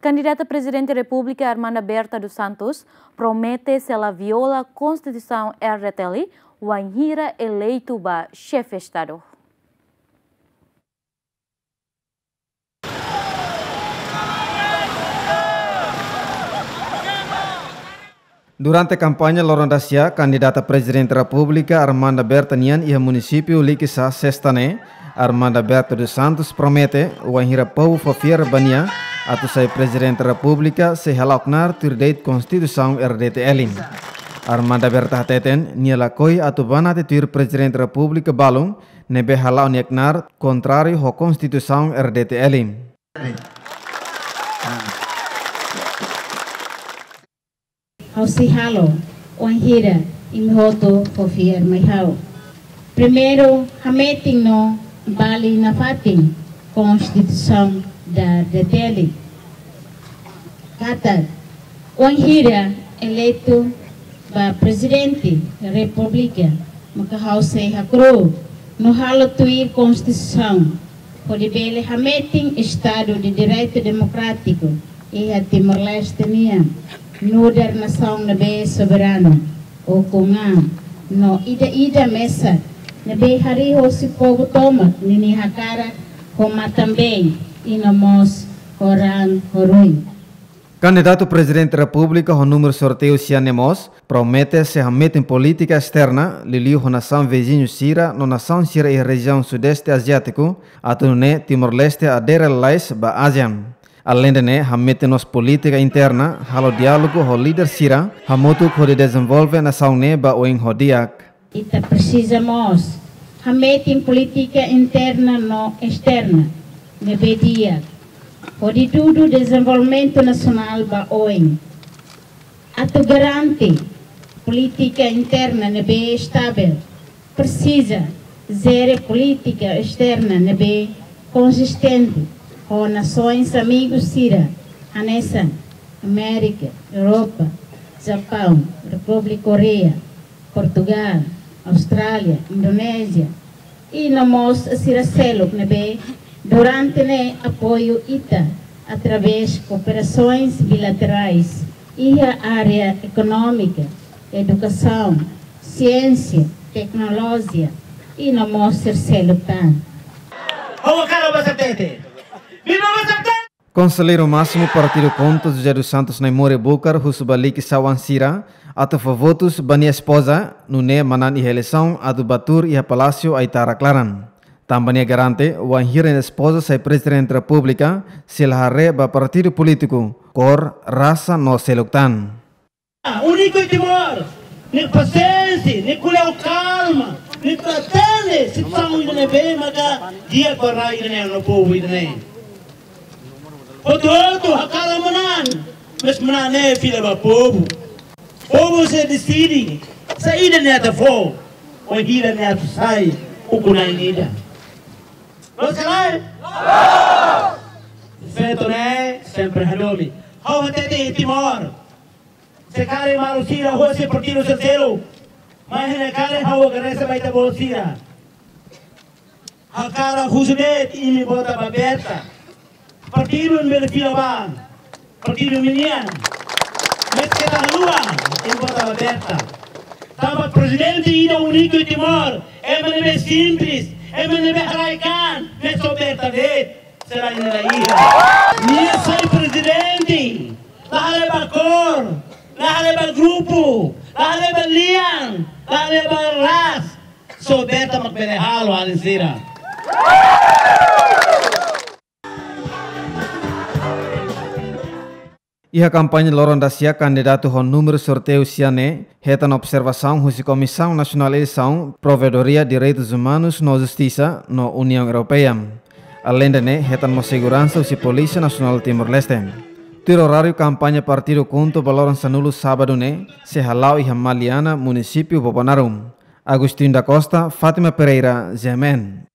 candidata a presidente da República, Armanda Berta dos Santos, promete se ela viola a Constituição RTL, o anhira eleito para chefe de Estado. Durante a campanha Lorandacia, candidata a presidente da República, Armanda Berta Nian e o município Liquissa Sestane, Armanda Berta dos Santos promete o anhira povo fofier bania atau sai presidente da República se halaknar terkait Constituição RDTL. Armanda Berta teten niala koi atau banate tur presidente da República balung nebe halau nieknar kontrário ho Constituição RDTL. Ao se halo, o anhira imihoto fofier mai hau. Primeiro, hameting no bali na fating Constituição da RDTL. Kata, o anhira eleito para presidente da República, makahau se hakro no halo tuir Constituição, pode bele hameting Estado de Direito Democrático e a Timor-Leste nia. Nuder nação nabe soberano o kunga no ida mesa nabe hari ho si pogo toma nini hakara koma também inamos orang horui. Candidato presidente da República, o número sorteio Cianemos, promete se hamete em política externa, liliu a nação vizinho Sira, no nação Sira e região sudeste asiático, atune Timor-Leste adere lais ba ASEAN. Além de hamete nos política interna, halo diálogo ho líder Sira, hamutu ko de desenvolve nação ne ba oing hodiak. Ita precisamos hamete em política interna no externa, nebe diak. Pode tudo desenvolvimento nacional ba oing. Ato garante política interna nebe estável. Precisa zere política externa nebe consistente. Com nações amigos Sira, Anessa, América, Europa, Japão, República Coreia, Portugal, Austrália, Indonésia e nós Sira Seluk nebe durante ne apoio ITA através de cooperações bilaterais e a área econômica, educação, ciência, tecnologia e nós Sira Seluk tan. Conselheiro máximo Partido Contos José dos Santos Naimore Bucar, Husubalik Sawansira, atau votos bani esposa, nune manan e eleição, adu batur e a palácio Aitara Claran. Também garante o anhira esposa sai presidente da República, se larre ba partido político, cor, raça no seluktan. Único e Timor, nem paciência, nem culeu calma, nem pretende, se são ainda bem, mas dia para ainda no povo ainda. Outro, hakala manan, mas manan é filha do povo. Povo se decide, saída neta for, ou gira neta sai, o kunai nida. Você lá? Feito né, sempre hadomi. How até tem Timor. Se care marusira, ho se partido terceiro. Mas ne care how garesa baita bolsira. Hakara husudet imi bota baberta. Partido Merfilaban, Partido Minian, Mesquita Lua, em Bota Aberta. Tava presidente ida único em Timor, MNB simples, MNB Haraikan, nessa aberta de será ainda aí. Minha sai presidente, lá leva cor, lá leva grupo, lá leva lian, lá leva ras, sou aberta macberehalo alisira. E a campanha Lorandacia, candidato ao número sorteio Ciane, retan observação da Comissão Nacional de Eleição, Provedoria de Direitos Humanos no Justiça, na União Europeia. Além de retan mo segurança da Polícia Nacional Timor-Leste. Tiro horário campanha Partido Conto Baloran Sanulo sábado se halau e Hamaliana, município Bopanarum. Agostinho da Costa, Fátima Pereira, Zemen.